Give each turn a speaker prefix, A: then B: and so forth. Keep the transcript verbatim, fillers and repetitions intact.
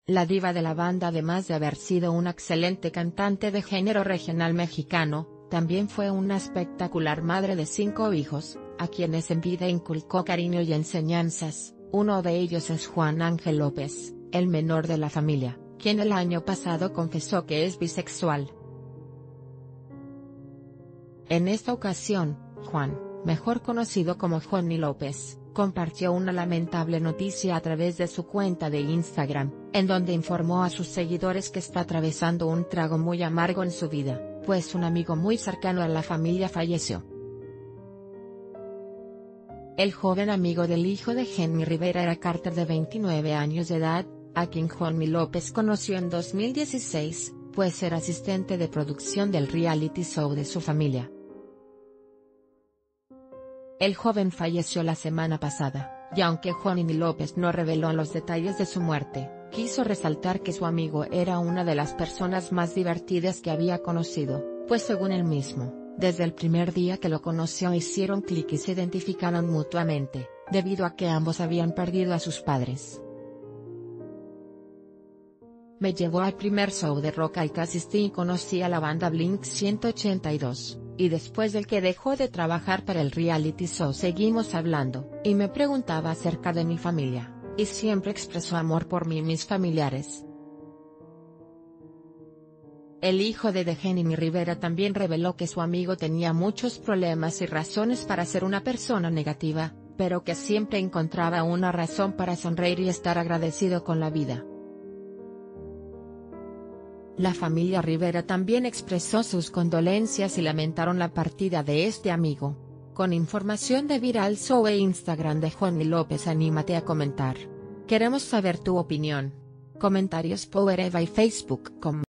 A: La diva de la banda, además de haber sido una excelente cantante de género regional mexicano, también fue una espectacular madre de cinco hijos, a quienes en vida inculcó cariño y enseñanzas. Uno de ellos es Juan Ángel López, el menor de la familia, quien el año pasado confesó que es bisexual. En esta ocasión, Juan, mejor conocido como Johnny López, compartió una lamentable noticia a través de su cuenta de Instagram, en donde informó a sus seguidores que está atravesando un trago muy amargo en su vida, pues un amigo muy cercano a la familia falleció. El joven amigo del hijo de Jenny Rivera era Carter, de veintinueve años de edad, a quien Johnny López conoció en dos mil dieciséis, pues era asistente de producción del reality show de su familia. El joven falleció la semana pasada, y aunque Johnny López no reveló los detalles de su muerte, quiso resaltar que su amigo era una de las personas más divertidas que había conocido, pues según él mismo, desde el primer día que lo conoció hicieron clic y se identificaron mutuamente, debido a que ambos habían perdido a sus padres. Me llevó al primer show de rock al que asistí y conocí a la banda Blink ciento ochenta y dos. Y después del que dejó de trabajar para el reality show seguimos hablando, y me preguntaba acerca de mi familia, y siempre expresó amor por mí y mis familiares. El hijo de Jenny Rivera también reveló que su amigo tenía muchos problemas y razones para ser una persona negativa, pero que siempre encontraba una razón para sonreír y estar agradecido con la vida. La familia Rivera también expresó sus condolencias y lamentaron la partida de este amigo. Con información de Viral Show e Instagram de Johnny López, anímate a comentar. Queremos saber tu opinión. Comentarios por Eva y Facebook com.